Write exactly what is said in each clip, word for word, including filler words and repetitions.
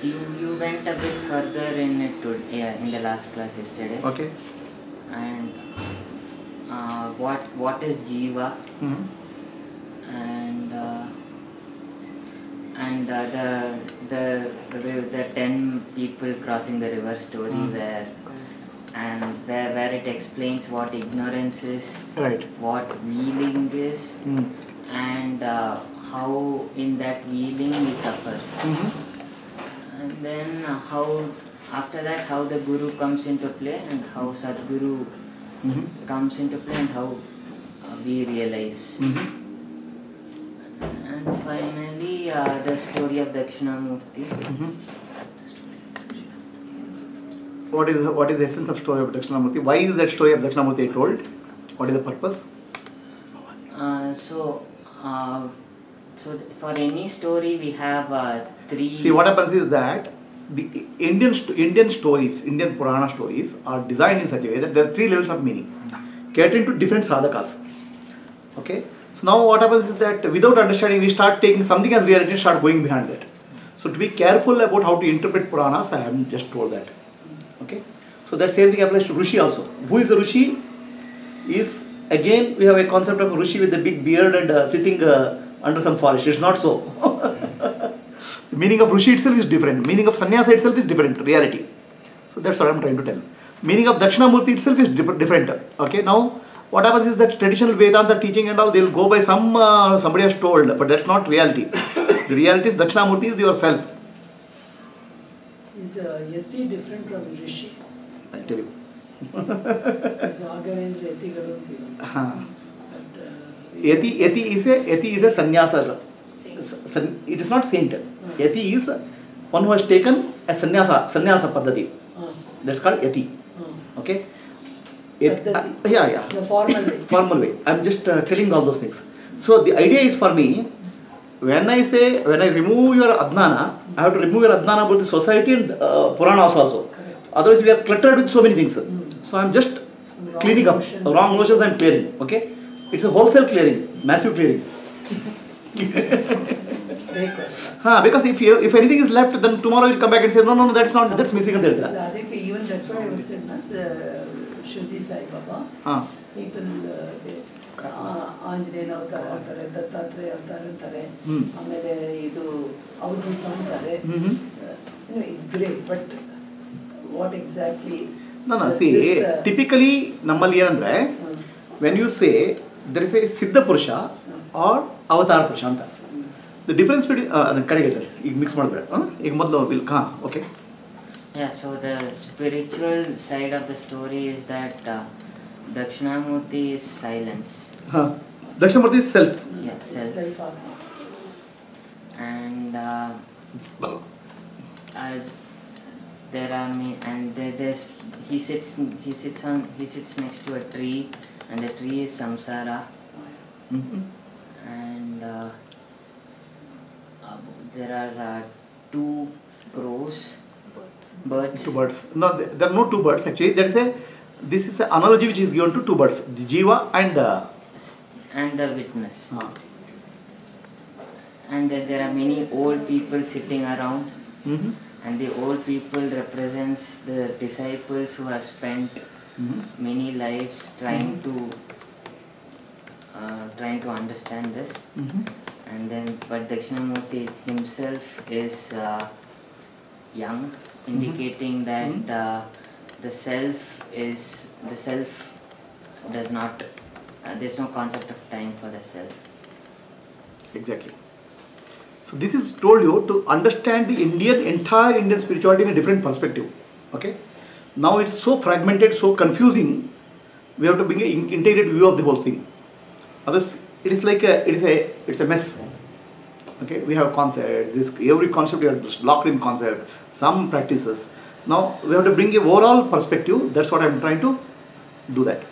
you you went a bit further in it to, yeah, in the last class yesterday. Okay. And uh, what what is Jiva? Mm-hmm. And uh, and uh, the the the the ten people crossing the river story, Mm. where and where where it explains what ignorance is, Right. what wheeling is, Mm. and uh, how in that wheeling we suffer. Mm-hmm. And then uh, how after that how the Guru comes into play, and how Sadguru Mm-hmm. comes into play, and how uh, we realize. Mm-hmm. And finally uh, the story of Dakshinamurti. Mm-hmm. What is the, what is the essence of story of Dakshinamurti? Why is that story of Dakshinamurti told? What is the purpose? Uh, so, uh, so for any story we have uh, three. See, what happens is that the Indian st- Indian stories, Indian Purana stories are designed in such a way that there are three levels of meaning, catering to different sadhakas. Okay. So now what happens is that without understanding, we start taking something as reality and start going behind that. So to be careful about how to interpret Puranas, I have just told that. Okay. So that same thing applies to Rishi also. Who is a Rishi? Is again we have a concept of a Rishi with a big beard and uh, sitting uh, under some forest. It's not so. The meaning of Rishi itself is different. Meaning of Sannyasa itself is different. Reality. So that's what I'm trying to tell. Meaning of Dakshinamurti itself is dif- different. Okay. Now what happens is that traditional Vedanta teaching and all, they'll go by some uh, somebody has told, but that's not reality. The reality is Dakshinamurti is yourself. Is uh, Yati different from Rishi? I'll tell you. Is Vagarendra Yati Galanti? Uh-huh. But uh, Yati, Yati is a Yati is a sannyasa. San, it is not saint. Yati is one who has taken a sannyasa, sannyasa paddhati. uh, That's called Yati. uh, Okay. Yat- uh, Paddhati. yeah, yeah. The formal way. Formal way. I'm just uh, telling all those things. So the idea is for me, when I say, when I remove your Adnana, I have to remove your Adnana about the society and uh, Puranas also. Correct. Otherwise we are cluttered with so many things. Mm. So I'm just Wrong cleaning up. notions. Wrong notions I'm clearing. Okay. It's a wholesale clearing, massive clearing. Very good. Huh, because if you, if anything is left, then tomorrow you'll come back and say, no, no, no, that's not, that's missing. And I think even that's why I was telling us, uh, Shuddhi Sai Baba, huh. people, uh, they, ಆಂಜನೇಯನ ಅವತಾರ ಅಂತಾರೆ, ದತ್ತಾತ್ರೇಯ ಅವತಾರ ಅಂತಾರೆ, Hmm. ಆಮೇಲೆ ಇದು ಅವಧೂತ ಅಂತಾರೆ. Mhm. You know, it's great, but what exactly? No, no, does see, this, uh, typically, nammalli ಏನಂದ್ರೆ, uh, when you say there is a Siddha Purusha or Avatar Purusha ಅಂತ. The difference between, ಅದನ್ನ ಕಡೆಗೆ ಹೇಳ್ತಾರೆ, ಈಗ mix ಮಾಡಬೇಡ, ಈಗ ಮೊದಲು will ಹಾಂ okay. Yeah, so the spiritual side of the story is that uh, Dakshinamurti is silence. ಹಾಂ Dakshinamurti is self. Yeah, self. self-atma. And uh, uh, there are me and there, there's he sits he sits on he sits next to a tree, and the tree is samsara. Mhm. And uh, uh, there are uh, two crows, birds. Two birds. No, there there are no two birds actually. There is a, this is an analogy which is given to two birds, the Jiva and uh, And the witness. uh, And then there are many old people sitting around, mhm. and the old people represents the disciples who have spent Mhm. many lives trying to uh, trying to understand this. Mhm. And then but Dakshinamurti himself is uh, young, indicating that Mhm. uh, the self is the self does not uh, there's no concept of time for the self. Exactly. So this is told you to understand the Indian, entire Indian spirituality in a different perspective. Okay. Now it's so fragmented, so confusing. We have to bring an integrated view of the whole thing. Others, it is like a, it is a, it's a mess. Okay. We have concepts. This every concept we are just locked in concept. Some practices. Now we have to bring a overall perspective. That's what I am trying to do that.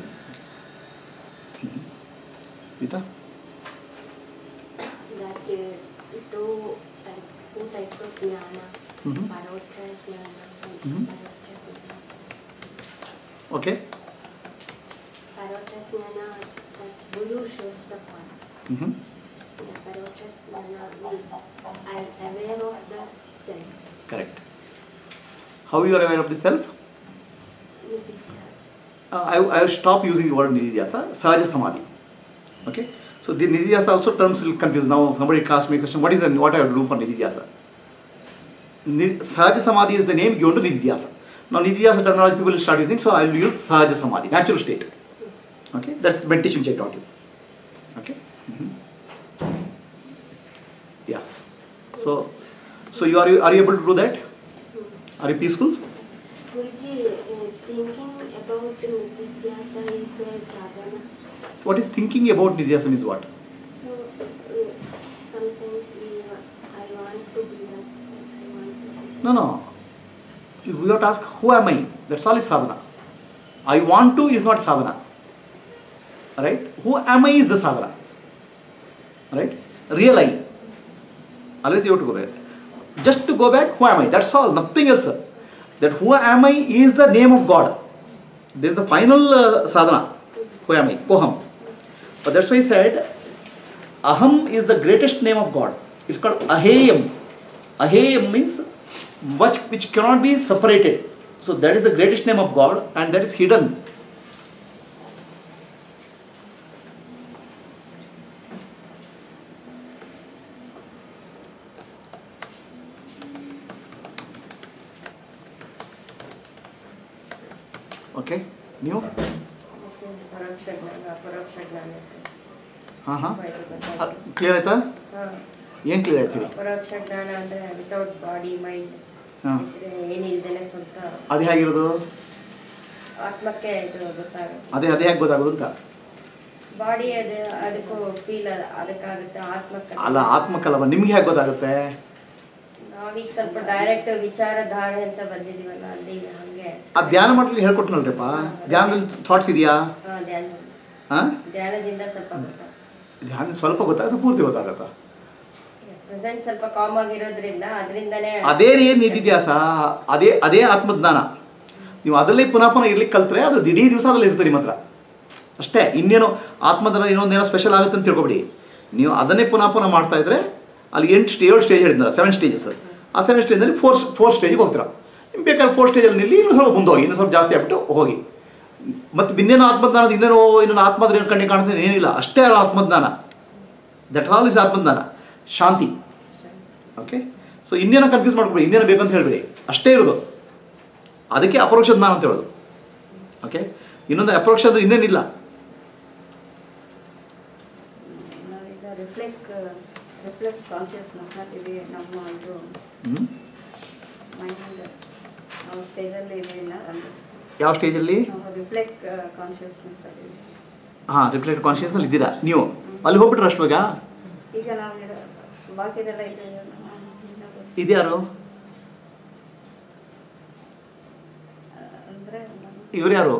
Vita? That uh, two, type, two types of jnana, Mhm. paroksha jnana and Mhm. aparoksha jnana. Okay. Paroksha jnana, that Guru shows the path. Mm-hmm. The paroksha jnana, we are aware of the self. Correct. How you are aware of the self? Nididhyasa. Uh, I, I will stop using the word Nididhyasa, Sahaja Samadhi. Okay? So the Nididhyasa also terms will confuse. Now somebody asked me a question, what is the, what I have to do for Nididhyasa? Ni- Sahaja Samadhi is the name given to Nididhyasa. Now Nididhyasa terminology people will start using, so I will use Sahaja Samadhi, natural state. Okay? That's the meditation which I taught you. Okay? Mm-hmm. Yeah. So, so you are you are you able to do that? Are you peaceful? Guruji, uh, thinking about Nididhyasa is a sadhana. What is thinking about Nididhyasa is what? So, uh, sometimes we, wa- I want to be that. I want to be. No, no. We have to ask, who am I? That's all is sadhana. I want to is not sadhana. Right? Who am I is the sadhana. Right? Real I. Always you have to go back. Just to go back, who am I? That's all. Nothing else. That who am I is the name of God. This is the final uh, sadhana. Who am I? Koham. But that's why he said, Aham is the greatest name of God. It's called Aheyam. Aheyam means which, which cannot be separated. So that is the greatest name of God and that is hidden. Okay? New? ಪರೋಕ್ಷ ಜ್ಞಾನ ಅಪರೋಕ್ಷ ಜ್ಞಾನ ಹಾಂ ಹಾಂ ಆಯ್ತು ಗೊತ್ತಾಯ್ತು. Clear ಆಯ್ತಾ? ಹಾ. ಏನು ಕ್ಲಿಯರ್ ಆಯ್ತು ಹೇಳಿ? ಅಪರೋಕ್ಷ ಜ್ಞಾನ ಅಂದ್ರೆ ವಿತೌಟ್ ಬಾಡಿ ಮೈಂಡ್ ಹಾಂ ಏನಿಲ್ದೇನೆ ಸ್ವಂತ ಅದು ಹೇಗಿರೋದು? ಆತ್ಮಕ್ಕೆ ಇದು ಗೊತ್ತಾಗುತ್ತೆ. ಅದೇ ಅದೇ ಹೇಗೆ ಗೊತ್ತಾಗೋದು ಅಂತ? ಬಾಡಿ ಅದು ಅದಕ್ಕೂ ಫೀಲ್ ಅದಕ್ಕಾಗುತ್ತೆ ಆತ್ಮಕ್ಕೆ. ಅಲ್ಲ ಆತ್ಮಕ್ಕಲ್ಲವ, ನಿಮ್ಗೆ ಹೇಗೆ ಗೊತ್ತಾಗುತ್ತೆ? ನಾವೀಗ ಸ್ವಲ್ಪ ಡೈರೆಕ್ಟ್ ವಿಚಾರಧಾರೆ ಅಂತ ಬಂದಿದೀವಲ್ಲ ಅಲ್ಲಿ ಹಂಗೆ. ಆ ಧ್ಯಾನ ಮಾಡಲಿ ಹೇಳ್ಕೊಟ್ನಲ್ರಿಪ್ಪ. ಧ್ಯಾನದಲ್ಲಿ ಥಾಟ್ಸ್ ಇದೆಯಾ? ಹಾ, ಧ್ಯಾನ ಹಾಂ ಧ್ಯಾನದಿಂದ ಸ್ವಲ್ಪ ಗೊತ್ತಾಗುತ್ತೆ. ಧ್ಯಾನ ಸ್ವಲ್ಪ ಗೊತ್ತಾಗುತ್ತೆ, ಪೂರ್ತಿ ಗೊತ್ತಾಗತ್ತಾ? ಪ್ರೆಸೆಂಟ್ ಸ್ವಲ್ಪ ಕಾಮ್ ಆಗಿರೋದ್ರಿಂದ ಅದರಿಂದನೇ ಅದೇ ಏನು ಇದ್ದಿದ್ಯಾಸ, ಅದೇ ಅದೇ ಆತ್ಮಜ್ಞಾನ. ನೀವು ಅದರಲ್ಲಿ ಪುನಃ ಪುನಃ ಇರ್ಲಿಕ್ಕೆ ಕಲ್ತ್ರೆ ಅದು ಇಡೀ ದಿವಸ ಅದರಲ್ಲಿ ಇರ್ತದೆ ನಿಮ್ಮ ಹತ್ರ ಅಷ್ಟೇ. ಇನ್ನೇನು ಆತ್ಮಜ್ಞಾನ ಇನ್ನೊಂದೇನೋ ಸ್ಪೆಷಲ್ ಆಗುತ್ತೆ ಅಂತ ತಿಳ್ಕೊಬಿಡಿ. ನೀವು ಅದನ್ನೇ ಪುನಃ ಪುನಃ ಮಾಡ್ತಾ ಇದ್ರೆ ಅಲ್ಲಿ ಎಂಟು ಸ್ಟೇ ಏಳು ಸ್ಟೇಜ್ ಹೇಳಿದ್ನಲ್ಲ, ಸೆವೆನ್ ಸ್ಟೇಜಸ್. ಆ ಸೆವೆನ್ ಸ್ಟೇಜಲ್ಲಿ ಫೋರ್ ಫೋರ್ ಸ್ಟೇಜಿಗೆ ಹೋಗ್ತೀರಾ. ನಿಮ್ಗೆ ಬೇಕಾದ್ರೆ ಫೋರ್ ಸ್ಟೇಜಲ್ಲಿ ನಿಲ್ಲಿ, ಇನ್ನೂ ಸ್ವಲ್ಪ ಮುಂದೆ ಹೋಗಿ, ಇನ್ನೂ ಸ್ವಲ್ಪ ಜಾಸ್ತಿ ಆಗ್ಬಿಟ್ಟು ಹೋಗಿ. ಮತ್ತು ಇನ್ನೇನು ಆತ್ಮಜ್ಞಾನದ ಇನ್ನೇನೋ ಇನ್ನೊಂದು ಆತ್ಮದ ಏನು ಕಣ್ಣಿಗೆ ಕಾಣ್ತದೆ ಏನಿಲ್ಲ, ಅಷ್ಟೇ ಅಲ್ಲ ಆತ್ಮಜ್ಞಾನ. ದಟ್ ಆಲ್ ಇಸ್ ಆತ್ಮಜ್ಞಾನ, ಶಾಂತಿ. ಓಕೆ, ಸೊ ಇನ್ನೇನೋ ಕನ್ಫ್ಯೂಸ್ ಮಾಡ್ಕೊಬೇಡಿ, ಇನ್ನೇನೋ ಬೇಕಂತ ಹೇಳ್ಬೇಡಿ, ಅಷ್ಟೇ ಇರೋದು. ಅದಕ್ಕೆ ಅಪರೋಕ್ಷ ಜ್ಞಾನ ಅಂತ ಹೇಳೋದು. ಓಕೆ, ಇನ್ನೊಂದು ಅಪರೋಕ್ಷ ಅಂದರೆ ಇನ್ನೇನಿಲ್ಲ. ನಾವೀಗ ರಿಫ್ಲೆಕ್ಟ್ ರಿಫ್ಲೆಕ್ಸ್ ಕಾನ್ಷಿಯಸ್ನೆಸ್ ಇದೆ ನಮ್ಮ ಇದು ಹ್ಞೂ ಮೈಂಡ್ ನಾವು ಸ್ಟೇಜಲ್ಲಿ ಇದೆ ಇಲ್ಲ ಅಂದರೆ ಯಾವ ಸ್ಟೇಜಲ್ಲಿ? ನಾವು ರಿಫ್ಲೆಕ್ಟ್ ಕಾನ್ಷಿಯಸ್ನೆಸ್ ಅಲ್ಲಿ ಹಾಂ, ರಿಫ್ಲೆಕ್ಟ್ ಕಾನ್ಷಿಯಸ್ನಲ್ಲಿ ಇದ್ದೀರಾ ನೀವು. ಅಲ್ಲಿ ಹೋಗ್ಬಿಟ್ರೆ ಅಷ್ಟು ಬೇಗ? ಈಗ ನಾವು ಬಾಕಿದೆಲ್ಲ ಇದೆ ಇದ್ಯಾರು? ಅಂದರೆ ಇವ್ರು ಯಾರು?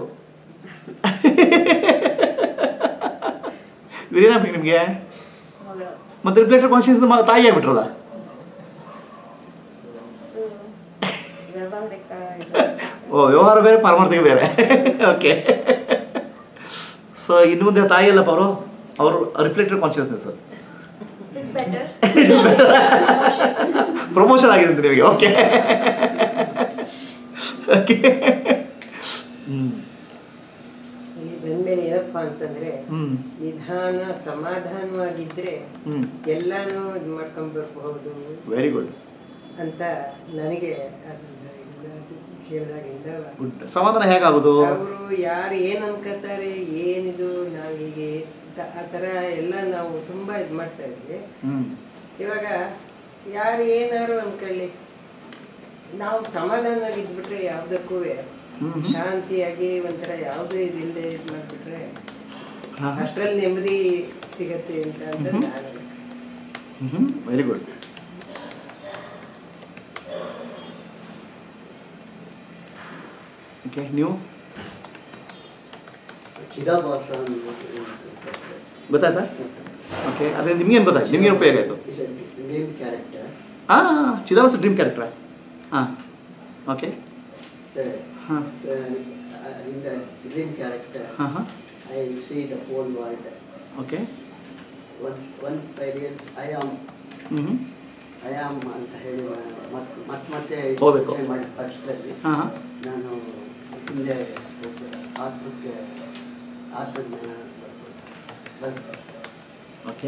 ಇವ್ರೇನಾಗಬೇಕು ನಿಮಗೆ? ಮತ್ತೆ ರಿಫ್ಲೆಕ್ಟರ್ ಕಾನ್ಷಿಯಸ್ ತಾಯಿ ಆಗ್ಬಿಟ್ರಲ್ಲ. ವ್ಯವಹಾರಿಕ ಓ, ವ್ಯವಹಾರ ಬೇರೆ ಪಾರಮಾರ್ಥಿಕ ಬೇರೆ. ಓಕೆ, ಸೊ ಇನ್ನು ಮುಂದೆ ತಾಯಿ ಅಲ್ಲಪ್ಪ ಅವರು, ಅವರು ರಿಫ್ಲೆಕ್ಟರ್ ಕಾನ್ಷಿಯಸ್ನೆಸ್. ಪ್ರಮೋಷನ್ ಆಗಿದೆ ನಿಮಗೆ. ಓಕೆ ಓಕೆ ಹ್ಞೂ ಇಲ್ಲಿ ಬಂದ್ಮೇಲೆ ಏನಪ್ಪ ಅಂತಂದ್ರೆ ಹ್ಞೂ ನಿಧಾನ ಸಮಾಧಾನವಾಗಿದ್ರೆ ಹ್ಞೂ ಎಲ್ಲಾನು ಇದು ಮಾಡ್ಕೊಂಡ್ ಬರ್ಬಹುದು ವೆರಿ ಗುಡ್ ಅಂತ ನನಗೆ ಕೇಳಿದಾಗಿಂದ. ಗುಡ್. ಸಮಾಧಾನ ಹೇಗಾಗೋದು? ಅವರು ಯಾರು ಏನ್ ಅನ್ಕೋತಾರೆ, ಏನಿದು ನಾವು ಹೀಗೆ ಆ ಥರ ಎಲ್ಲ ನಾವು ತುಂಬಾ ಇದು ಮಾಡ್ತಾ ಇದ್ವಿ. ಹ್ಞೂ ಇವಾಗ ಯಾರು ಏನಾರು ಅನ್ಕೊಳ್ಳಿ, ನಾವು ಸಮಾಧಾನವಾಗಿ ಇದ್ಬಿಟ್ರೆ ಯಾವ್ದಕ್ಕೂ ಶಾಂತಿಯಾಗಿ ಒಂಥರ ಯಾವುದೂ ಇದಿಲ್ಲದೆ ಇದು ಮಾಡಿಬಿಟ್ರೆ ಅಷ್ಟರಲ್ಲಿ ನೆಮ್ಮದಿ ಸಿಗತ್ತೆ ಅಂತ ಅಂತ ನಾನು. ಹ್ಞೂ ವೆರಿ ಗುಡ್. ಓಕೆ, ನೀವು ಚಿದಾಭಾಸ ಗೊತ್ತಾಯ್ತಾ? ಓಕೆ, ಅದೇ ನಿಮ್ಗೇನು ಗೊತ್ತಾಯ್ತು? ನಿಮ್ಗೇನು ಉಪಯೋಗ ಆಯಿತು? Dream character. ಹಾಂ, ಚಿದಾಭಾಸ ಡ್ರೀಮ್ ಕ್ಯಾರೆಕ್ಟ್ರಾ? ಹಾಂ, ಓಕೆ. ಹಾಂ in the dream character, ಹಾಂ ಹಾಂ I see the whole world. Okay. Once, once I realize I am, ಹ್ಞೂ I am ಅಂತ ಹೇಳಿ ಮತ್ತೆ ಮತ್ತೆ ಮತ್ತೆ ಹೋಗ್ಬೇಕು. ಮಾಡಿ ಪಕ್ಷದಲ್ಲಿ ಹಾಂ ಹಾಂ ನಾನು ಹಿಂದೆ ಆತ್ಮಕ್ಕೆ ಆತ್ಮಜ್ಞಾನ ಬಂತು. Okay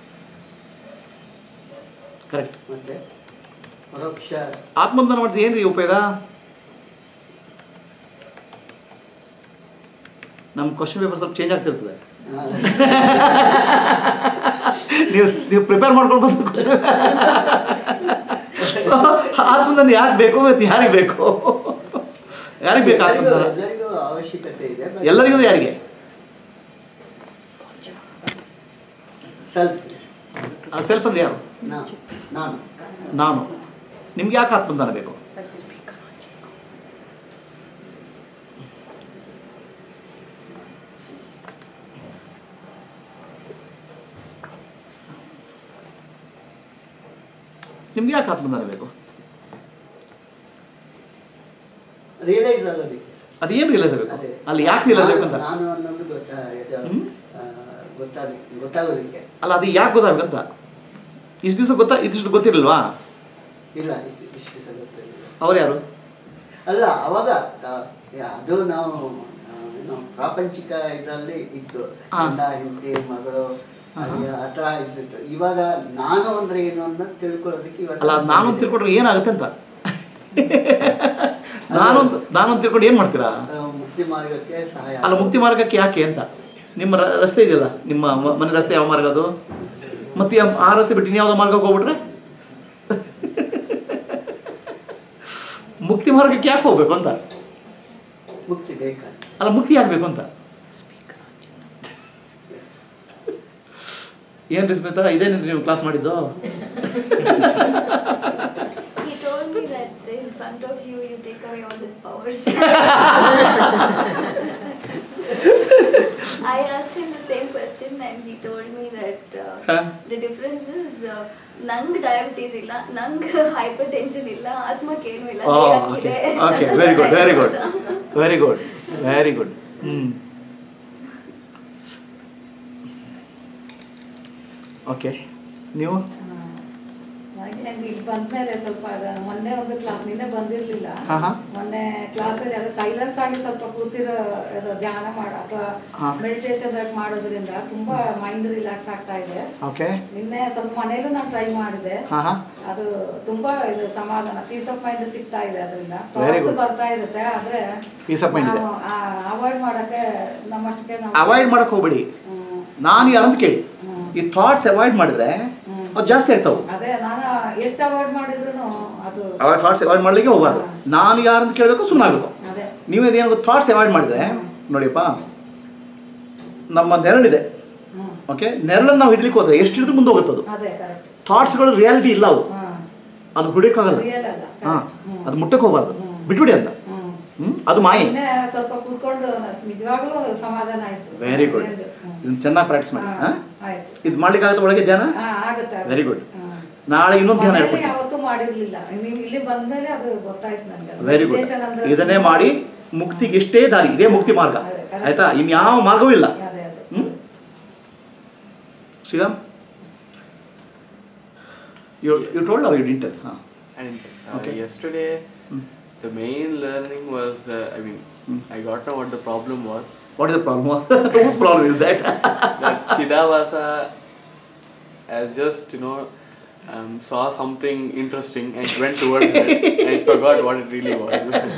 correct. ಮತ್ತೆ ಪರೋಕ್ಷ ಆತ್ಮಜ್ಞಾನ ಮಾಡಿದ್ರೆ ಏನು ರೀ ಉಪಯೋಗ? ನಮ್ಮ ಕ್ವಶನ್ ಪೇಪರ್ ಸ್ವಲ್ಪ ಚೇಂಜ್ ಆಗ್ತಿರ್ತದೆ. ನೀವು ನೀವು ಪ್ರಿಪೇರ್ ಮಾಡ್ಕೊಂಡು ಬಂದು ಕ್ವಶನ್ ಸೊ ಆತ್ಮಜ್ಞಾನ ಯಾಕೆ ಬೇಕು ಮತ್ತು ಯಾರಿಗೆ ಬೇಕು? ಯಾರಿಗೆ ಬೇಕು ಆತ್ಮಜ್ಞಾನ? ಎಲ್ಲರಿಗೂ ಅವಶ್ಯಕತೆ ಇದೆ. ಎಲ್ಲರಿಗೂ ಯಾರಿಗೆ? ಸೆಲ್ಫ್ ಸೆಲ್ಫ್ ಅಂದ್ರೆ ಯಾರು? ನಾನು ನಾನು ನಾನು. ನಿಮ್ಗೆ ಯಾಕೆ ಆತ್ಮಜ್ಞಾನ ಬೇಕು? ನಿಮ್ಗೆ ಯಾಕೆ ಆತ್ಮಜ್ಞಾನ ಬೇಕು? ರಿಯಲೈಸ್ ಆಗೋದಕ್ಕೆ. ಅದೇನು ರಿಯಲೈಸ್ ಆಗಬೇಕು? ಅದೇ. ಅಲ್ಲಿ ಯಾಕೆ ರಿಯಲೈಸ್ ಆಗಬೇಕು ಅಂತ? ನಾನು ಅನ್ನೋದು ಗೊತ್ತಾ ಇದು, ಹ್ಮ್? ಆ, ಗೊತ್ತಾಗ ಗೊತ್ತಾಗೋದಕ್ಕೆ. ಅಲ್ಲ ಅದು ಯಾಕೆ ಗೊತ್ತಾಗಬೇಕಂತ? ಇಷ್ಟು ದಿವಸ ಗೊತ್ತಾ ಇದಿಷ್ಟು ಗೊತ್ತಿರಲ್ವಾ? ಇಲ್ಲ ಇಷ್ಟು ಇಷ್ಟು ದಿವಸ ಗೊತ್ತಿರಲಿಲ್ಲ. ಅವ್ರು ಯಾರು? ಅಲ್ಲ ಅವಾಗ ಆ, ಅದು ನಾವು ಆ, ಏನು ಪ್ರಾಪಂಚಿಕ ಇದರಲ್ಲಿ ಇತ್ತು. ಹಾ. ಗಂಡ ಹೆಂಡತಿ ಮಗಳು ಹಾಗೆ ಆ ಥರ ಇದ್ದಿತ್ತು. ಇವಾಗ ನಾನು ಅಂದ್ರೆ ಏನು ಅಂತ ತಿಳ್ಕೊಳ್ಳೋದಕ್ಕೆ ಇವಾಗ ಅಲ್ಲ ನಾನು ಅಂತ ತಿಳ್ಕೊಂಡ್ರೆ ಏನಾಗುತ್ತೆ ಅಂತ. ನಾನು ಅಂತ ನಾನು ಅಂತ ತಿಳ್ಕೊಂಡು ಏನು ಮಾಡ್ತೀರಾ? ಆ, ಮುಕ್ತಿ ಮಾರ್ಗಕ್ಕೆ ಸಹಾಯ. ಅಲ್ಲ ಮುಕ್ತಿ ಮಾರ್ಗಕ್ಕೆ ಯಾಕೆ ಅಂತ? ನಿಮ್ಮ ರ- ರಸ್ತೆ ಇದೆಯಲ್ಲ, ನಿಮ್ಮ ಮ- ಮನೆ ರಸ್ತೆ ಯಾವ ಮಾರ್ಗ ಅದು? ಮತ್ತೆ ಆ- ಆ ರಸ್ತೆ ಬಿಟ್ಟು ಇನ್ಯಾವುದೋ ಮಾರ್ಗಕ್ಕೆ ಹೋಗ್ಬಿಟ್ರೆ ಮುಕ್ತಿ ಮಾರ್ಗಕ್ಕೆ ಯಾಕೆ ಹೋಗ್ಬೇಕು ಅಂತ? ಮುಕ್ತಿ ಬೇಕಾದ್ರೆ ಅಲ್ಲ ಮುಕ್ತಿ ಆಗ್ಬೇಕು ಅಂತ ಏನ್ರಿ ಸ್ಮಿತಾ, ಇದೇನೇನ್ರಿ ನೀವು ಕ್ಲಾಸ್ ಮಾಡಿದ್ದು? He told me that in front of you, you take away all his powers. I asked him the same question and he told me that uh, Huh? the difference is uh, ನಂಗ್ diabetes ಇಲ್ಲ, ನಂಗ್ hypertension ಇಲ್ಲ, ಆತ್ಮಕ್ಕೇನು ಇಲ್ಲ, ದೇಹಕ್ಕಿದೆ. Okay very good very good very good very good. Hmm okay ನೀವು ನನಗೆ ನಂಗೆ ಇಲ್ಲಿ ಬಂದ್ಮೇಲೆ ಸ್ವಲ್ಪ ಅದ ಮೊನ್ನೆ ಒಂದು ಕ್ಲಾಸ್ ನಿನ್ನೆ ಬಂದಿರಲಿಲ್ಲ. ಹಾ, ಹಾ. ಮೊನ್ನೆ ಕ್ಲಾಸಲ್ಲಿ ಅದು ಸೈಲೆನ್ಸ್ ಆಗಿ ಸ್ವಲ್ಪ ಕೂತಿರೋ ಅದು ಧ್ಯಾನ ಮಾಡ ಅಥವಾ ಹಾ. ಮೆಡಿಟೇಷನ್ ಮಾಡೋದ್ರಿಂದ ತುಂಬಾ ಮೈಂಡ್ ರಿಲ್ಯಾಕ್ಸ್ ಆಗ್ತಾ ಇದೆ. ಓಕೆ ನಿನ್ನೆ ಸ್ವಲ್ಪ ಮನೇಲೂ ನಾನು ಟ್ರೈ ಮಾಡಿದೆ. ಹಾಂ ಹಾಂ ಅದು ತುಂಬಾ ಇದು ಸಮಾಧಾನ, ಪೀಸ್ ಆಫ್ ಮೈಂಡ್ ಸಿಗ್ತಾ ಇದೆ. ಅದರಿಂದ Very ಥಾಟ್ಸ್ good. ಬರ್ತಾ ಇರುತ್ತೆ, ಆದ್ರೆ Peace of mind ಇದೆ. ಅವಾಯ್ಡ್ ಮಾಡಕ್ಕೆ ನಮ್ಮಷ್ಟಕ್ಕೆ ನಾವು ಅವಾಯ್ಡ್ ಮಾಡಕ್ಕೆ ಹೋಗ್ಬೇಡಿ. ಹ್ಮ್. ನಾನು ಯಾರಂತ ಕೇಳಿ. ಹ್ಮ್. ಈ ಥಾಟ್ಸ್ ಅವಾಯ್ಡ್ ಮಾಡಿದ್ರೆ ಹ್ಮ್. ಅದು ಜಾಸ್ತಿ ಆಗ್ತಾವೆ. ಅದೇ ನಾನು ಎಷ್ಟು ಅವಾಯ್ಡ್ ಮಾಡಿದ್ರು ಅದು ಅವಾಯ್ಡ್ ಥಾಟ್ಸ್ ಅವಾಯ್ಡ್ ಮಾಡ್ಲಿಕ್ಕೆ ಹೋಗ್ಬಾರ್ದು. ನಾನು ಯಾರಂತ ಕೇಳಬೇಕು, ಸುಮ್ಮನಾಗಬೇಕು. ಅದೇ ನೀವು ಇದೇನು ಥಾಟ್ಸ್ ಅವಾಯ್ಡ್ ಮಾಡಿದ್ರೆ ನೋಡಿಯಪ್ಪ, ನಮ್ಮ ನೆರಳಿದೆ. ಹ್ಮ್. ಓಕೆ, ನೆರಳನ್ನು ನಾವು ಹಿಡ್ಲಿಕ್ಕೆ ಹೋದ್ರೆ ಎಷ್ಟು ಹಿಡಿದು ಮುಂದೆ ಹೋಗುತ್ತೆ ಅದು. ಅದೇ ಕರೆಕ್ಟ್. ಥಾಟ್ಸ್ಗಳು ರಿಯಾಲಿಟಿ ಇಲ್ಲ, ಅವು ಹಾ ಅದು ಹುಡುಕಾಗಲ್ಲ. ರಿಯಲ್ ಅಲ್ಲ. ಹಾಂ, ಹ್ಮ್. ಅದು ಮುಟ್ಟಕ್ಕೆ ಹೋಗ್ಬಾರ್ದು, ಹ್ಮ್. ಬಿಟ್ಬಿಡಿ ಅಂತ. ಹ್ಮ್. ಹ್ಮ್, ಅದು ಮಾಯೆ. ನಿನ್ನೆ ಸ್ವಲ್ಪ ಕೂತ್ಕೊಂಡು ನಿಜವಾಗ್ಲೂ ಸಮಾಧಾನ ಆಯ್ತು. Very good. ಹ್ಮ್. ಇದನ್ನ ಚೆನ್ನಾಗಿ ಪ್ರಾಕ್ಟೀಸ್ ಮಾಡಿ. ಹಾ, ಹಾಂ, ಆಯ್ತು. ಇದು ಮಾಡ್ಲಿಕ್ಕೆ ಆಗುತ್ತೆ ಒಳಗೆ ಧ್ಯಾನ. ಹಾ, ಆಗುತ್ತೆ ಆಗುತ್ತೆ. Very good. ಹಾ. ನಾಳೆ ಇನ್ನೊಂದು ಧ್ಯಾನ ಮನೇಲಿ ಹೇಳ್ಕೊಡ್ತೀನಿ. ಯಾವತ್ತೂ ಮಾಡಿರ್ಲಿಲ್ಲ, ನೀವು ಇಲ್ಲಿ ಬಂದ್ಮೇಲೆ ಅದು ಗೊತ್ತಾಯ್ತು ನನಗೆ. Very good. Meditation ಅಂದ್ರೆ ಇದನ್ನೇ ಮಾಡಿ ಮುಕ್ತಿಗೆ ಇಷ್ಟೇ ದಾರಿ, ಇದೇ ಮುಕ್ತಿ ಮಾರ್ಗ. ಅದೇ, correct. ಆಯ್ತಾ? ಇನ್ಯಾವ ಮಾರ್ಗವೂ ಇಲ್ಲ. ಅದೇ ಅದೇ. Hmm Shriram, you you told or you didn't tell? Huh. And uh, Okay. yesterday, Hmm. the main learning was the, I mean, Hmm. I got to know what the problem was. What is the problem? Whose problem is that? That Chidavasa has just, you know, um, saw something interesting and went towards it and forgot what it really was.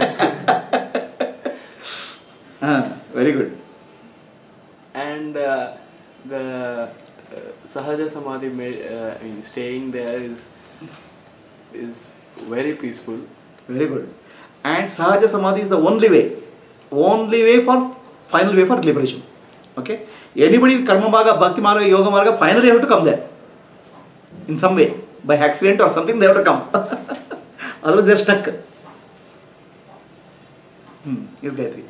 Ah, very good. And uh, the uh, Sahaja Samadhi, ma- uh, I mean, staying there is is very peaceful. Very good. And Sahaja Samadhi is the only way, only way for final way for liberation. Okay. Anybody in Karma Marga, Bhakti Marga, Yoga Marga, finally have to come there. In some way, by accident or something, they have to come. Otherwise, they are stuck. Hmm. Yes, Gayatri.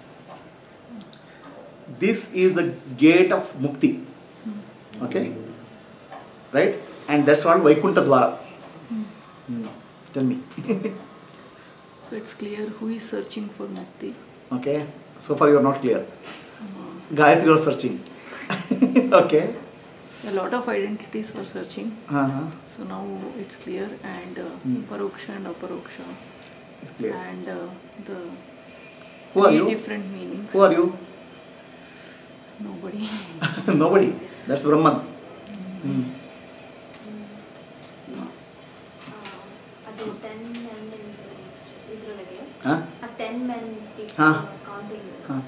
This is the gate of Mukti. Okay. Right? And that's called Vaikuntha Dwara. Hmm. Tell me. So it's clear who is searching for Mukti. Okay. So far you are not clear. Gayatri, you are searching. Okay. A lot of identities were searching. Uh-huh. So now it's clear, and uh, Hmm. Paroksha and Aparoksha, It's clear. and uh, the Who are three you? different meanings. Who are you? Nobody. Nobody. That's Brahman. Hmm. ಅದು ten men ಇದ್ರೊಳಗೆ Huh? ಆ ten men ಹಾ. Counting Huh.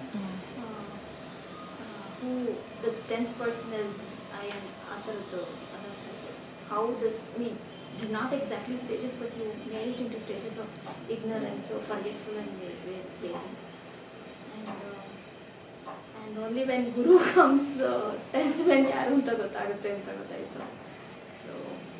Who the tenth person is I am ಆ ಥರದ್ದು how this mean it is not exactly stages but you made it in two stages of ignorance or forgetful and blaming. And uh, and only when Guru comes, uh, tenth when yaru anta gottagutte anta gottayitu. So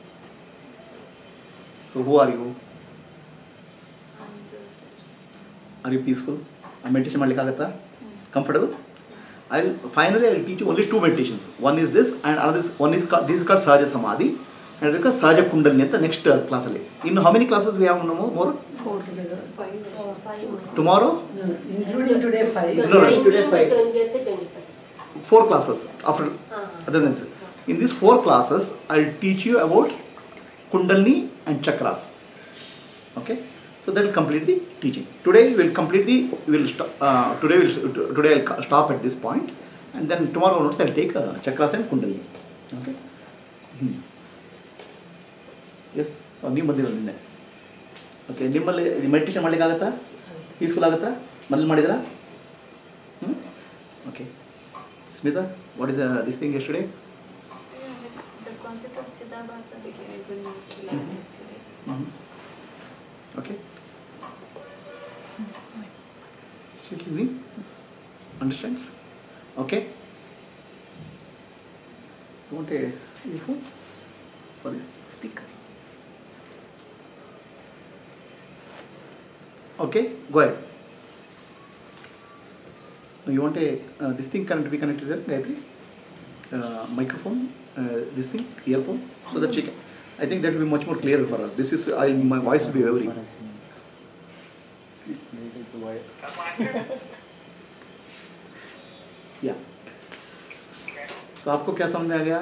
So who are you? I'm the Are you peaceful? A meditation ಮಾಡ್ಲಿಕ್ಕಾಗತ್ತಾ? Comfortable? I'll finally I'll teach you only two meditations. One is this, and another is one is called, this is called Sahaja Samadhi, and it is called Sahaja Kundalini ಅಂತ next uh, class ಅಲ್ಲಿ. In how many classes we have no more? more? Four together. Five. Five. Tomorrow? No, no, including today five. No, no, today five. twentieth, twenty-first. Four classes after Uh-huh. other than this. In these four classes, I'll teach you about Kundalini and Chakras. Okay? So that will complete the teaching. Today we'll complete the we'll stop. Uh, today we'll today I'll ca- stop at this point, and then tomorrow onwards I'll take uh, Chakras and Kundalini. Okay? Hmm. Yes. ನೀವು ಬಂದಿರಲ್ಲ ನಿನ್ನೆ. Okay, ನಿಮ್ಮಲ್ಲಿ meditation ಮಾಡಲಿಕ್ಕಾಗತ್ತಾ? Peaceful ಆಗುತ್ತಾ? ಮನೇಲಿ ಮಾಡಿದ್ರಾ? ಹ್ಞೂ okay. Smita, what is this thing yesterday? the concept of Chidabhasa became able to learn yesterday. Okay. She me understands? Okay. You want a earphone? For this speaker. Okay, go ahead. Now you want a uh, this thing can be connected there, Gayatri? Uh, microphone, uh, this thing, earphone, so that she can. I think that will be much more clear for her. This is I'll, my voice will be very. Yeah. So आपको क्या समझ में आ गया?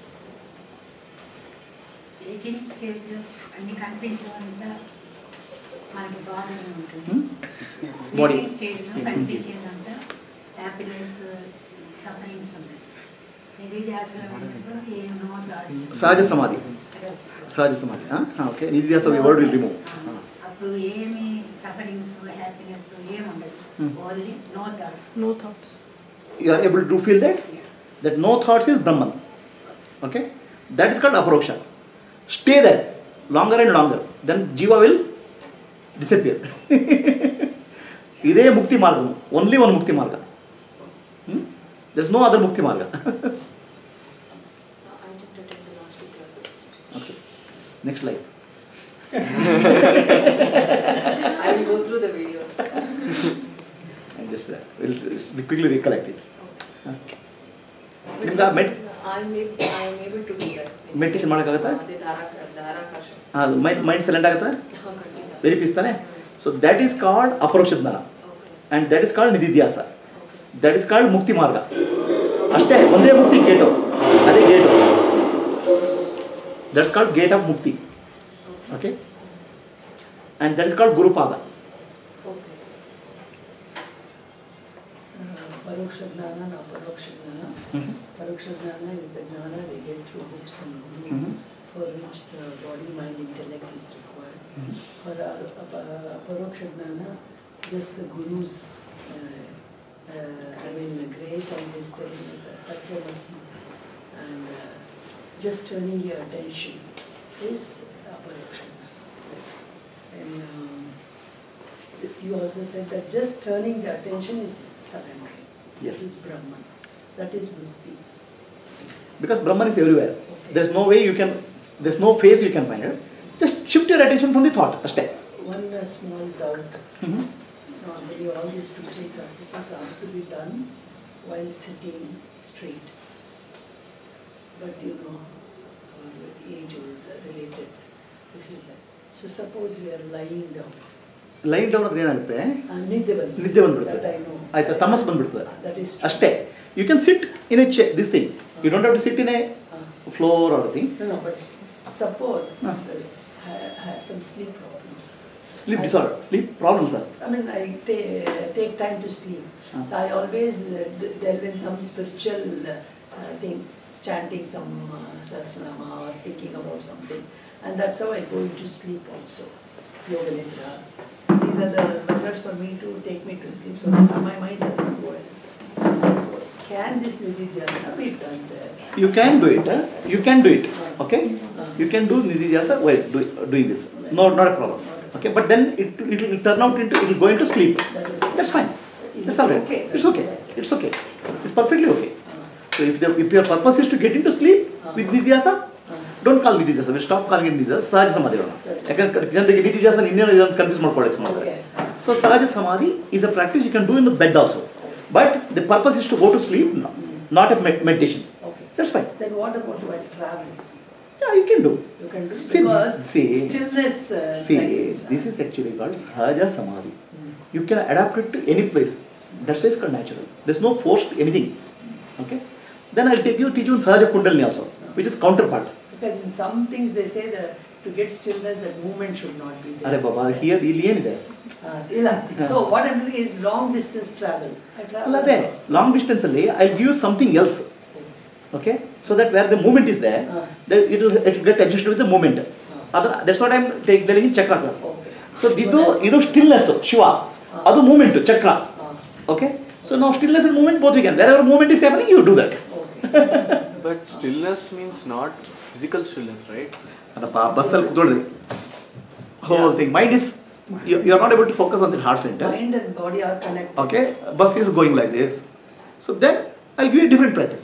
Eighteen stage అన్ని కనిపించేదంతా మనకి బాగానే ఉంటుంది. Body. Eighteen stage కనిపించేదంతా హ్యాపీనెస్ సఫరింగ్స్ ఉంటాయి. నిధి ధ్యాసలో ఉన్నప్పుడు ఏం నో థాట్స్. సహజ సమాధి. సహజ సమాధి. ఓకే, నిధి ధ్యాస వర్డ్ విల్ రిమూవ్. అప్పుడు ఏమి సఫరింగ్స్ హ్యాపీనెస్ ఏమి ఉండదు. Only no thoughts. No thoughts. You are able to feel that? That no thoughts is Brahman. Okay? That is called Aparoksha. Stay there longer and longer. Then Jiva will disappear. Ide Mukti Marga. Only one Mukti Marga. Hmm? There is no other Mukti Marga. Okay. Next slide. I will go through the videos. I just uh, will quickly recollect it. Okay. ನಿಮ್ಗೆ med I am able, I am able to do that. Meditation ಮಾಡೋಕ್ಕಾಗತ್ತಾ? ಅದೇ ಧಾರಾಕ ಧಾರಾಕಾಶ. ಅದು mind mind silent ಆಗುತ್ತಾ? ಹಾ, ಖಂಡಿತ. Very peace ತಾನೆ? So that is called ಅಪರೋಕ್ಷ ಜ್ಞಾನ ಆ್ಯಂಡ್ ದ್ಯಾಟ್ ಈಸ್ ಕಾಲ್ಡ್ ನಿಧಿಧ್ಯಾಸ. ದ್ಯಾಟ್ ಈಸ್ ಕಾಲ್ಡ್ ಮುಕ್ತಿ ಮಾರ್ಗ. ಅಷ್ಟೇ, ಒಂದೇ ಮುಕ್ತಿ ಗೇಟು, ಅದೇ gate. That's called gate of ಮುಕ್ತಿ. Okay, and that is called ಗುರುಪಾದ. Paroksha Jnana and Aparoksha Jnana. Mhm. Paroksha Jnana is the Jnana we get through books and Guru, Mhm. for which the body, mind, intellect is required. Mhm. For uh, Apa- Aparoksha Jnana, just the Guru's, uh, uh, I mean, grace and wisdom, Tattvamasi, and uh, just turning your attention is Aparoksha Jnana. And um, you also said that just turning the attention is surrendering. Yes. This is Brahman. That is Mukti. Because Brahman is everywhere. Okay. There's no way you can, there's no phase you can find it. Just shift your attention from the thought. ಅಷ್ಟೇ. One uh, small doubt. Mhm. Normally all these spiritual practices are to be done while sitting straight. But you know, uh, with age old related, this is that. So suppose we are lying down. Line down ಅಂದ್ರೆ ಏನಾಗುತ್ತೆ? Uh, ನಿದ್ದೆ ಬಂದ್ಬಿಡುತ್ತೆ. ನಿದ್ದೆ ಬಂದ್ಬಿಡುತ್ತೆ. That I know. ಆಯ್ತಾ, ತಮಸ್ ಬಂದ್ಬಿಡ್ತದೆ. That is true. ಅಷ್ಟೇ. You can sit in a chair this thing. You don't have to sit in a floor or the thing. No, no, but suppose Huh. I have some sleep problems. Sleep I- disorder, sleep problems, sir. I mean, I ta- take time to sleep. Huh. So I always uh, d- delve in some spiritual uh, uh, thing, chanting some uh, Sahasranama or thinking about something. And that's how I go into sleep also. Yoga Nidra. These are the methods for me to take me to sleep so that my mind doesn't go elsewhere. So can this Nididhyasana be done there? You can do it, huh? You can do it, okay? You can do Nididhyasana while do, doing this. No, not a problem. Okay, but then it it will turn out into, it will go into sleep. That is, That's fine. is That's it all right. okay? It's okay. It's okay. It's perfectly okay. So if, the, if your purpose is to get into sleep with Nididhyasana, don't call Nididhyasana. We'll stop calling it Nididhyasana. Sahaja Samadhi. Generally, Nididhyasana in India is confused more products. Okay. So Sahaja Samadhi is a practice you can do in the bed also. But the purpose is to go to sleep, no, not a med- meditation. Okay. That's fine. Then what about while traveling? Yeah, you can do. You can do See, because see, stillness. Uh, see, practice, this is actually called Sahaja Samadhi. You can adapt it to any place. That's why it's called natural. There's no forced anything. Okay? Then I'll take you, teach you Sahaja Kundalini also, which is counterpart. Because in some things they say that to get stillness, that movement should not be there. Are Baba, here ಇಲ್ಲಿ ಏನಿದೆ? Uh, ಇಲ್ಲ. So what I'm doing is long distance travel. I travel. ಅಲ್ಲ ಅದೇ long distance ಅಲ್ಲಿ I'll give you something else. Okay? So that where the movement is there, Uh. then it will it will get adjusted with the movement. Other, that's what I'm take, telling in chakra class. Okay. So ಇದು ಇದು stillness, Shiva. ಅದು movement, chakra. Uh, Okay? So now stillness and movement both we can. Wherever movement is happening, you do that. okay. But stillness means not physical stillness, right? ಅದಪ್ಪ ಬಸ್ಸಲ್ಲಿ ಕೂತ್ಕೊಳ್ಳಿ whole thing. Mind is, you, you are not able to focus on the heart center. Mind and body are connected. Okay, bus is going like this. So then I'll give you a different practice.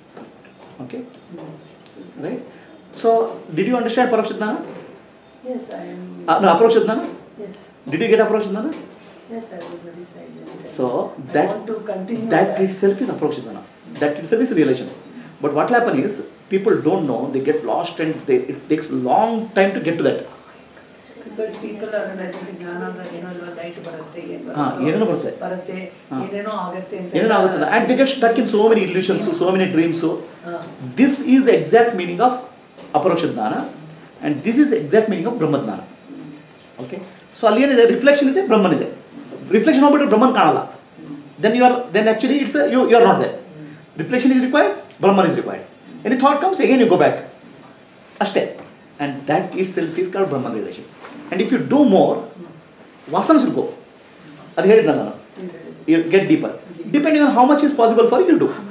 Okay, right? So did you understand Paroksha Dhyana? Yes, I am. Uh, no, Aproksha Dhyana? Yes, Did you get Aproksha Dhyana? yes, I was very silent. So I that want to continue that that. itself is Aproksha Dhyana. That itself is realization. But what will happen is people don't know, they get lost and they, it takes a long time to get to that. Because people are like ಜ್ಞಾನ ಅಂದ್ರೆ ಏನೋ ಇಲ್ಲ light ಬರುತ್ತೆ ಏನು ಹಾ, ಏನೇನೋ ಬರುತ್ತೆ. ಬರುತ್ತೆ ಹಾ. ಏನೇನೋ ಆಗುತ್ತೆ ಅಂತ ಏನೇನೋ ಆಗುತ್ತದೆ. And they get stuck in so many illusions, so many dreams. So ಹಾ. this is the exact meaning of Aparoksha Dhyana and this is the exact meaning of Brahma Dhyana. Okay? So ಅಲ್ಲಿ ಏನಿದೆ reflection ಇದೆ, ಬ್ರಹ್ಮನ್ ಇದೆ. Reflection ಹೋಗ್ಬಿಟ್ಟು ಬ್ರಹ್ಮನ್ ಕಾಣಲ್ಲ. Then you are then actually it's a, you you are not there. Reflection is required, Brahman is required. Any thought comes, again you go back. Ashte. And that itself is called Brahman realization. And if you do more, vasanas will go. Adu helidnalla nanu. You get deeper. Depending on how much is possible for you, you do.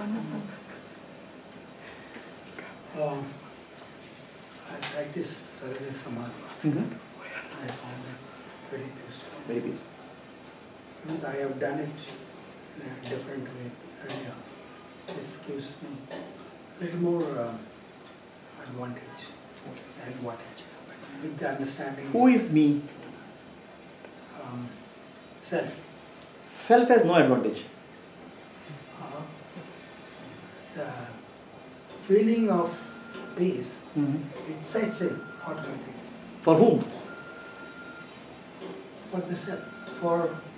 Um, I practice Sahaja Samadhi. Mm-hmm. I found it very peaceful. Very peaceful. And I have done it in a different way earlier. This gives me a little more uh, advantage, advantage, with the understanding Who is me? um, self. Self has no advantage. Uh, the feeling of peace, Mm-hmm. it sets in automatically For whom? for the self. For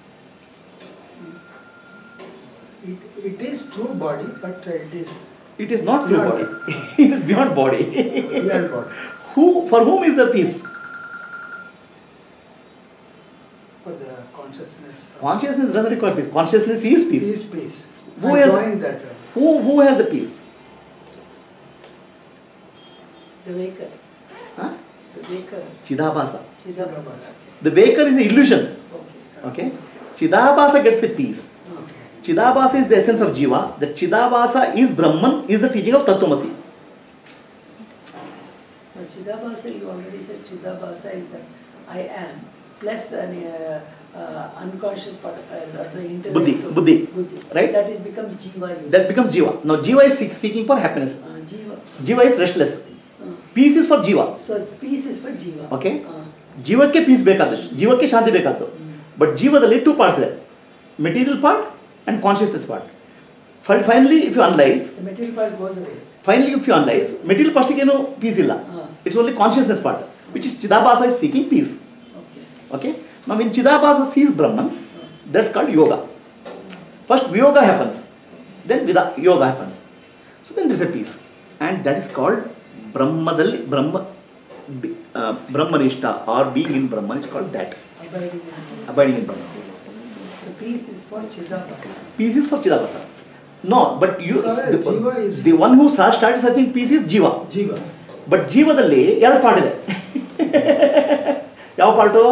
it, it is through body, but it is It is not through body. beyond It is beyond body. beyond body. Who? For whom is the peace? For the consciousness. of- Consciousness doesn't require peace. Consciousness is peace. Is peace. Who I has- join that. uh, Who who has the peace? The waker. Huh? The waker. Chidabhasa. Chidabhasa. The waker is an illusion. Okay. Okay. Chidabhasa gets the peace. Okay. Chidabhasa is the essence of Jiva. The Chidabhasa is Brahman, is the teaching of Tattvamasi. Now, Chidabhasa, you already said Chidabhasa is that I am plus an uh, uh, unconscious part of uh, the intellect. Buddhi, of- buddhi, buddhi. right? That is becomes Jiva. You That say. becomes Jiva. Now Jiva is seek- seeking for happiness. Uh, Jiva. Jiva is restless. Uh, Peace is for Jiva. so it's peace is for Jiva. Okay. Uh, ಜೀವಕ್ಕೆ peace ಬೇಕಾದ್ದು, ಜೀವಕ್ಕೆ ಶಾಂತಿ ಬೇಕಾದ್ದು. But ಜೀವದಲ್ಲಿ two parts ಇದೆ, material part and consciousness part. Finally if you analyse the material part goes away. Finally if you analyse material ಪಾರ್ಟಿಗೇನು peace ಇಲ್ಲ. It's only consciousness part which is ಚಿದಾಭಾಸ is seeking peace. Okay. Okay. Now when Chidabhasa sees Brahman, that's called yoga. First Vyoga happens, then Vida yoga happens. So then there is a peace, and that is called ಬ್ರಹ್ಮದಲ್ಲಿ ಬ್ರಹ್ಮ ಬ್ರಹ್ಮನಿಷ್ಠ are being in ಬ್ರಹ್ಮ is called that abiding in ಬ್ರಹ್ಮ. So peace is for Chidabhasa. Peace is for Chidabhasa. No, but you the, the one who started searching peace is Jiva. Jiva. But ಜೀವದಲ್ಲಿ ಎರಡು part ಇದೆ. ಯಾವ part?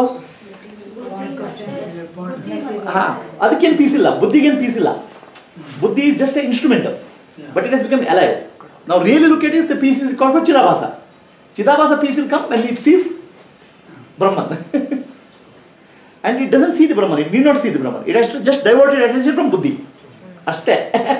ಹಾ, ಅದಕ್ಕೇನು peace ಇಲ್ಲ, ಬುದ್ಧಿಗೇನು peace ಇಲ್ಲ. Buddhi is just an instrument, yeah. But it has become alive. Now really look at it, the peace is called for Chidabhasa. Chidabhasa peace will come when it sees Brahman. And it doesn't see the Brahman, it need not see the Brahman. It has to just divert its attention from Buddhi. Ashte.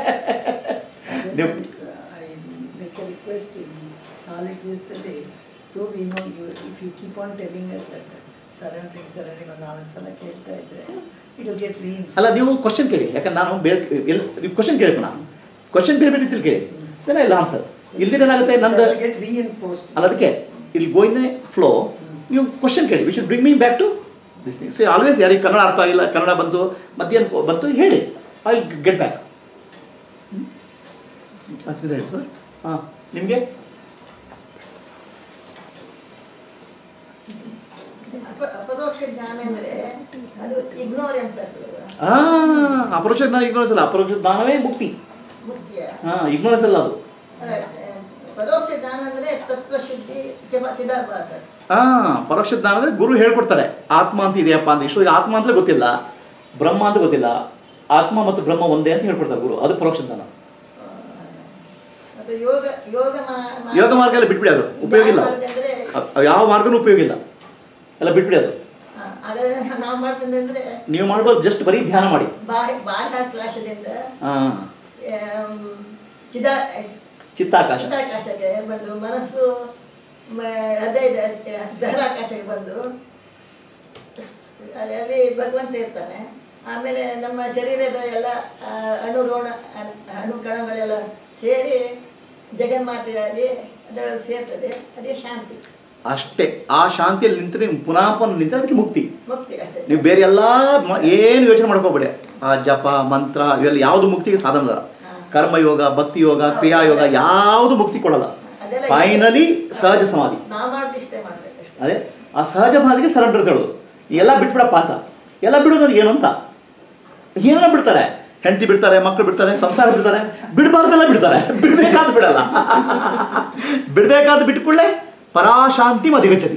I make a request in knowledge is the day. So we know you, if you keep on telling us that surrendering, surrendering on our sala kelta idre, it will get reinforced. ಅಲ್ಲ ನೀವು question ಕೇಳಿ, ಯಾಕಂದ್ರೆ ನಾನು ಬೇರೆ ನೀವು question ಕೇಳಬೇಕು. ನಾನು question ಬೇರೆ ಬೇರೆ ರೀತಿಯಲ್ಲಿ ಕೇಳಿ, then I'll answer. ಇಲ್ದಿರ ಏನಾಗುತ್ತೆ ನಂದು ಅಲ್ಲ, ಅದಕ್ಕೆ ಇಲ್ಲಿ ಗೋ ಇನ್ ಎ ಫ್ಲೋ. ನೀವು ಕ್ವಶನ್ ಕೇಳಿ, we should bring me back to this thing. So always ಯಾರಿಗೆ ಕನ್ನಡ ಅರ್ಥ ಆಗಿಲ್ಲ, ಕನ್ನಡ ಬಂತು ಮಧ್ಯಾಹ್ನ ಬಂತು ಹೇಳಿ, ಐ ವಿಲ್ ಗೆಟ್ ಬ್ಯಾಕ್. ಹಾಂ, ನಿಮಗೆ ಅಪರೋಕ್ಷ ಜ್ಞಾನ ಅಂದರೆ ಅದು ಇಗ್ನೋರೆನ್ಸ್ ಆಗ್ತದೆ. ಹಾಂ, ಅಪರೋಕ್ಷ ಜ್ಞಾನ ಇಗ್ನೋರೆನ್ಸ್ ಅಲ್ಲ, ಅಪರೋಕ್ಷ ಜ್ಞಾನವೇ ಮುಕ್ತಿ. ಮುಕ್ತಿಯ ಹಾಂ, ಇಗ್ನೋರೆನ್ಸ್ ಅಲ್ಲ ಅದು. ಪರೋಕ್ಷ ಜ್ಞಾನ ಅಂದರೆ ತತ್ವಶುದ್ಧಿ ಚಿದಾಭಾಸ. ಹಾಂ, ಪರೋಕ್ಷ ಜ್ಞಾನ ಅಂದರೆ ಗುರು ಹೇಳ್ಕೊಡ್ತಾರೆ ಆತ್ಮ ಅಂತ ಇದೆಯಪ್ಪ ಅಂತ. ಇಷ್ಟು ಆತ್ಮ ಅಂತಲೇ ಗೊತ್ತಿಲ್ಲ, ಬ್ರಹ್ಮ ಅಂತ ಗೊತ್ತಿಲ್ಲ, ಆತ್ಮ ಮತ್ತು ಬ್ರಹ್ಮ ಒಂದೇ ಅಂತ ಹೇಳ್ಕೊಡ್ತಾರೆ ಗುರು. ಅದು ಪರೋಕ್ಷ ಜ್ಞಾನ. ಯೋಗ ಯೋಗ ಯೋಗ ಮಾರ್ಗ ಎಲ್ಲ ಬಿಟ್ಬಿಡಿ, ಅದು ಉಪಯೋಗ ಇಲ್ಲ. ಯಾವ ಮಾರ್ಗನೂ ಉಪಯೋಗ ಇಲ್ಲ, ಎಲ್ಲ ಬಿಟ್ಬಿಡಿ ಅದು. ನಾವು ಮಾಡ್ತಂದ್ರೆ ಅಂದ್ರೆ ನೀವು ಮಾಡ್ಬೋದು, ಜಸ್ಟ್ ಬರೀ ಧ್ಯಾನ ಮಾಡಿ. ಬಾಹ್ಯ ಬಾಹ್ಯ ಕ್ಲಾಶದಿಂದ ಹಾಂ, ಚಿದಾ ಚಿತ್ತಾಕಾಶ ಚಿತ್ತಾಕಾಶಕ್ಕೆ ಬಂದು ಮನಸ್ಸು ಹೃದಯದ ದಹರಾಕಾಶಕ್ಕೆ ಬಂದು ಅಲ್ಲಿ ಭಗವಂತ ಇರ್ತಾನೆ. ಆಮೇಲೆ ನಮ್ಮ ಶರೀರದ ಎಲ್ಲ ಅಣುರೋಣ ಅಣು ಕಣಗಳೆಲ್ಲ ಸೇರಿ ಜಗನ್ಮಾತೆಯಾಗಿ ಅದರೊಳಗೆ ಸೇರ್ತದೆ. ಅದೇ ಶಾಂತಿ. ಅಷ್ಟೇ. ಆ ಶಾಂತಿಯಲ್ಲಿ ನಿಂತರೆ ಪುನಃ ಪುನಃ ನಿಂತರೆ ಅದಕ್ಕೆ ಮುಕ್ತಿ. ಮುಕ್ತಿ ಅಷ್ಟೇ. ನೀವು ಬೇರೆ ಎಲ್ಲ ಏನು ಯೋಚನೆ ಮಾಡ್ಕೋಬೇಡಿ. ಆ ಜಪ ಮಂತ್ರ ಇವೆಲ್ಲ ಯಾವುದು ಮುಕ್ತಿಗೆ ಸಾಧನ ಅಲ್ಲ. ಕರ್ಮಯೋಗ, ಭಕ್ತಿ ಯೋಗ, ಕ್ರಿಯಾಯೋಗ ಯಾವುದು ಮುಕ್ತಿ ಕೊಡಲ್ಲ. ಫೈನಲಿ ಸಹಜ ಸಮಾಧಿ. ಅದೇ ಆ ಸಹಜ ಸಮಾಧಿಗೆ ಸರೆಂಡರ್ ಹೇಳೋದು. ಎಲ್ಲ ಬಿಟ್ಬಿಡಪ್ಪ ಅಂತ. ಎಲ್ಲ ಬಿಡೋದ್ರೆ ಏನು ಅಂತ ಏನೆಲ್ಲ ಬಿಡ್ತಾರೆ. ಹೆಂಡತಿ ಬಿಡ್ತಾರೆ, ಮಕ್ಕಳು ಬಿಡ್ತಾರೆ, ಸಂಸಾರ ಬಿಡ್ತಾರೆ, ಬಿಡಬಾರ್ದೆಲ್ಲ ಬಿಡ್ತಾರೆ. ಬಿಡ್ಬೇಕಾದ ಬಿಡಲ್ಲ. ಬಿಡ್ಬೇಕಾದ ಬಿಟ್ಕೊಳ್ಳೆ ಪರಾಶಾಂತಿ ಅಧಿಗಚ್ಚತಿ.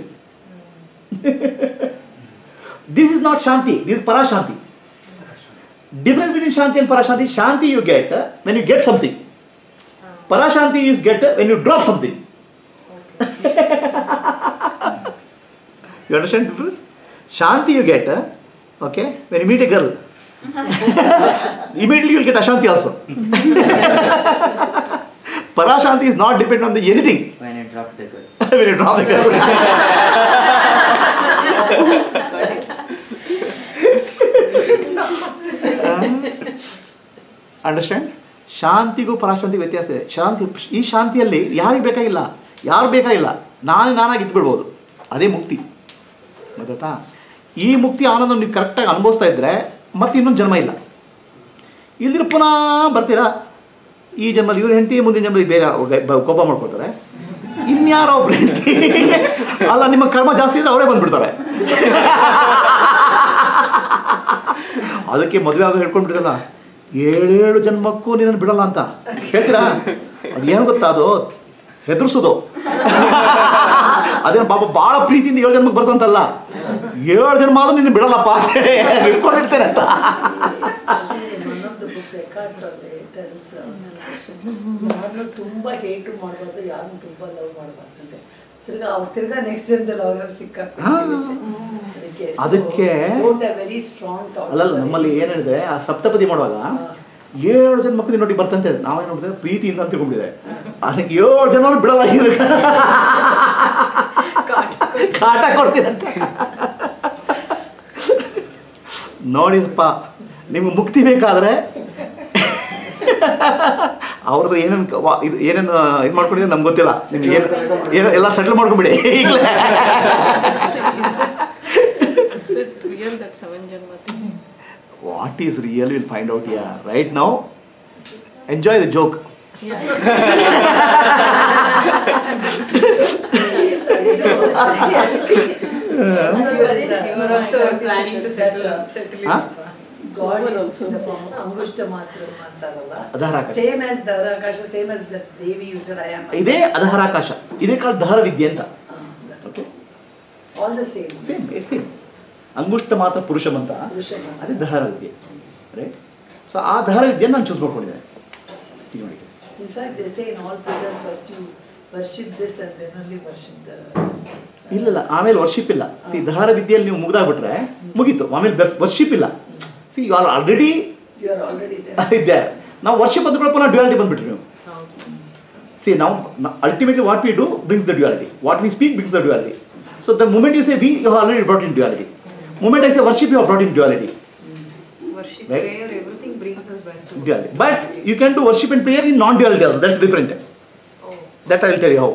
This is not shanti, this is parashanti. Difference between Shanti and Parashanti, Shanti you get uh, when you get something. Parashanti is get uh, when you drop something. You understand the difference? Shanti you get, uh, okay, when you meet a girl. Immediately you will get Ashanti also. Parashanti is not dependent on the anything. When you drop the girl. When you drop the girl. Understand? ಶಾಂತಿಗೂ ಪರಾಶಾಂತಿಗೂ ವ್ಯತ್ಯಾಸ ಇದೆ. ಶಾಂತಿ, ಈ ಶಾಂತಿಯಲ್ಲಿ ಯಾರಿಗೆ ಬೇಕಾಗಿಲ್ಲ, ಯಾರು ಬೇಕಾಗಿಲ್ಲ, ನಾನೇ ನಾನಾಗಿ ಇದ್ಬಿಡ್ಬೋದು. ಅದೇ ಮುಕ್ತಿ. ಗೊತ್ತಾ? ಈ ಮುಕ್ತಿ ಆನಂದ ನೀವು ಕರೆಕ್ಟಾಗಿ ಅನುಭವಿಸ್ತಾ ಇದ್ದರೆ ಮತ್ತೆ ಇನ್ನೊಂದು ಜನ್ಮ ಇಲ್ಲ. ಇಲ್ದಿರ ಪುನಃ ಬರ್ತೀರಾ ಈ ಜನ್ಮಲ್ಲಿ ಇವ್ರ ಹೆಂಡತಿ, ಮುಂದಿನ ಜನ್ಮಲ್ಲಿ ಬೇರೆ ಕೋಪ ಮಾಡ್ಕೊಳ್ತಾರೆ, ಇನ್ಯಾರೋ ಒಬ್ರು ಹೆಂಡತಿ. ಅಲ್ಲ, ನಿಮ್ಮ ಕರ್ಮ ಜಾಸ್ತಿ ಇದ್ರೆ ಅವರೇ ಬಂದ್ಬಿಡ್ತಾರೆ. ಅದಕ್ಕೆ ಮದುವೆ ಆಗೋ ಹೇಳ್ಕೊಂಡ್ಬಿಟ್ಟಿರಲ್ಲ, ಏಳೇಳು ಜನ್ಮಕ್ಕೂ ನೀನನ್ನು ಬಿಡಲ್ಲ ಅಂತ ಹೇಳ್ತೀರಾ. ಅದು ಏನು ಗೊತ್ತಾ, ಅದು ಹೆದರ್ಸೋದು. ಅದೇನು ಪಾಪ ಭಾಳ ಪ್ರೀತಿಯಿಂದ ಏಳು ಜನ್ಮಕ್ಕೆ ಬರ್ತಂತಲ್ಲ, ಏಳು ಜನ್ಮ ಆದ್ರೂ ನಿನ್ನ ಬಿಡಲ್ಲಪ್ಪ ಅಂತ ಹೇಳಿ ಇಟ್ಕೊಂಡಿರ್ತೇನೆ ಅಂತ. ಯಾರನ್ನೂ ತುಂಬ ಹೇಟು ಮಾಡಬಾರ್ದು, ಯಾರನ್ನೂ ತುಂಬ ಲವ್ ಮಾಡಬಾರ್ದಂತೆ. ತಿರ್ಗಾ ಅವ್ರು ತಿರ್ಗಾ ನೆಕ್ಸ್ಟ್ ಜನದಲ್ಲಿ ಅವ್ರವ್ರು ಸಿಕ್ಕಾಕ್ತಾರೆ. ಅದಕ್ಕೆ ವೆರಿ ಸ್ಟ್ರಾಂಗ್ ಅಲ್ಲಲ್ಲ, ನಮ್ಮಲ್ಲಿ ಏನು ಹೇಳಿದ್ರೆ ಆ ಸಪ್ತಪದಿ ಮಾಡುವಾಗ ಏಳು ಜನ ಮಕ್ಕಳು ನೋಡಿ ಬರ್ತಂತೆ. ನಾವೇನು ನೋಡಿದ್ರೆ ಪ್ರೀತಿಯಿಂದ ಅಂತ ತಿಳ್ಕೊಂಡಿದೆ. ಅದಕ್ಕೆ ಏಳು ಜನ ಬಿಡಲ್ಲ, ಕಾಟ ಕೊಡ್ತೀರಂತೆ. ನೋಡಿಪ್ಪ, ನಿಮ್ಗೆ ಮುಕ್ತಿ ಬೇಕಾದ್ರೆ ಅವ್ರದ್ದು ಏನೇನು ಇದು ಏನೇನು ಇದು ಮಾಡ್ಕೊಂಡಿದ್ರೆ ನಮ್ಗೆ ಗೊತ್ತಿಲ್ಲ. ನಿಮ್ಗೆ ಏನು ಏನು ಎಲ್ಲ ಸೆಟ್ಲ್ ಮಾಡ್ಕೊಂಬಿಡಿ ಈಗಲೇ. What is real, we'll find out here. Right now, enjoy the joke. You are also planning to settle settle Huh? God is in the form of Angushta Matram ಅಂತಾರಲ್ಲ. Adharakash. Same as Dharakash, same as the Devi you said I am. ಇದೇ ಅಧರಾಕಾಶ, ಇದೇ ಕಾಲ ದಹರ ವಿದ್ಯೆ ಅಂತ. Okay, All the same. Same same ಅಂಗುಷ್ಟ ಮಾತ್ರ ಪುರುಷಂ ಅಂತ, ಪುರುಷಂ. ಅದೇ ದಹರ ವಿದ್ಯೆ, ರೈಟ್? ಸೊ ಆ ದಹರ ವಿದ್ಯೆ ನಾನು ಚೂಸ್ ಮಾಡ್ಕೊಂಡಿದ್ದೇನೆ. In fact, they say in all prayers first you worship this and then only worship the. ಇಲ್ಲ ಇಲ್ಲ, ಆಮೇಲೆ ವರ್ಷಿಪ್ ಇಲ್ಲ. ಸಿ ದಹರ ವಿದ್ಯೆಯಲ್ಲಿ ನೀವು ಮುಗ್ದಾಗ್ಬಿಟ್ರೆ ಮುಗೀತು, ಆಮೇಲೆ ವರ್ಷಿಪ್ ಇಲ್ಲ. See you are already You are already there. ಇದೆ. ನಾವು ವರ್ಷಿಪ್ ಅಂದ್ಕೊಳ್ಳೋ ಪುನಃ ಡ್ಯುಯಾಲಿಟಿ ಬಂದ್ಬಿಟ್ರಿ ನೀವು. ಸಿ ನಾವು ultimately what we do brings the duality, what we speak brings the duality. So the moment you say we, you already brought in duality. Moment I say worship, you are brought in duality. Worship, Right? prayer, everything brings us back to Duality. But you can do worship and prayer in non-duality also. That's different. Oh. That I will tell you how.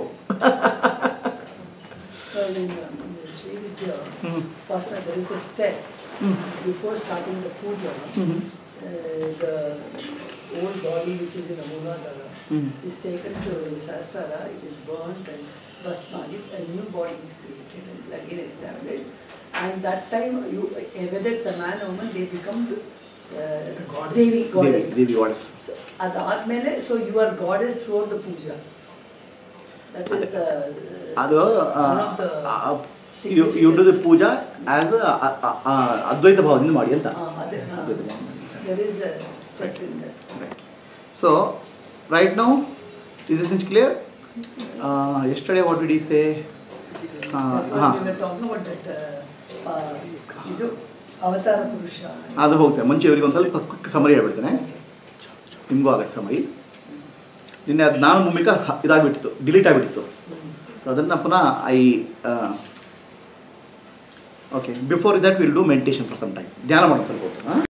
So in, um, in the Sri Vidya, Mhm. first there is a step Mhm. before starting the puja. Mhm. Uh, the old body which is in Amunadara Mhm. is taken to Sastrara, it is burnt and Basmagit, a new body is created and again established. And that time, you, whether it's a man or woman, they become uh, Devi, goddess. Devi, Devi goddess. So, ಅದಾದ್ಮೇಲೆ, so you are goddess throughout the puja. That is the uh, ಅದು one of the you you do the puja as ಅದ್ವೈತ ಭಾವದಿಂದ ಮಾಡಿ ಅಂತ. uh, ಅದೇ, uh, there is a step in that. So right now is is much clear. Yesterday what did he say? ಹಾಂ ಹಾಂ We were talking about that uh, uh, ಇದು ಅವತಾರ ಪುರುಷ. ಅದು ಹೋಗ್ತೇನೆ. ಮುಂಚೆ ಇವರಿಗೆ ಒಂದು ಸ್ವಲ್ಪ ಕ್ವಿಕ್ ಸಮರಿ ಹೇಳ್ಬಿಡ್ತೇನೆ, ನಿಮಗೂ ಆಗತ್ತೆ ಸಮರಿ. ನಿನ್ನೆ ಅದು ನಾನು ಮುಮ್ಮಿಕ ಇದಾಗ್ಬಿಟ್ಟಿತ್ತು, ಡಿಲೀಟ್ ಆಗಿಬಿಟ್ಟಿತ್ತು. ಸೊ ಅದನ್ನು ಪುನಃ I okay before that will do meditation for some time. ಧ್ಯಾನ ಮಾಡೋದು ಸ್ವಲ್ಪ ಹೊತ್ತು.